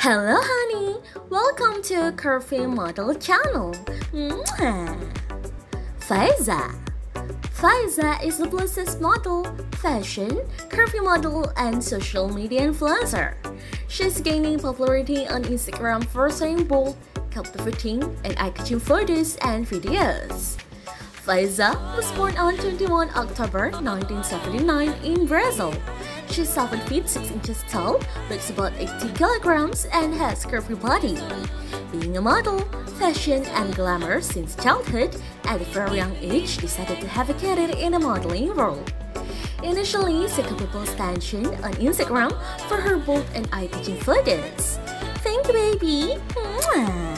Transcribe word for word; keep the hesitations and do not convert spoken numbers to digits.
Hello honey, welcome to Curvy Model channel. Mwah. FAEZHA. FAEZHA is a plus-size model, fashion, curvy model, and social media influencer. She's gaining popularity on Instagram for saying bold, captivating, and eye-catching photos and videos. FAEZHA was born on twenty-first of October nineteen seventy-nine in Brazil. She's seven feet six inches tall, weighs about eighty kilograms, and has curvy body. Being a model, fashion, and glamour since childhood, at a very young age decided to have a career in the modeling world. Initially, second people's attention on Instagram for her bold and eye-catching photos. Thank you, baby! Mwah.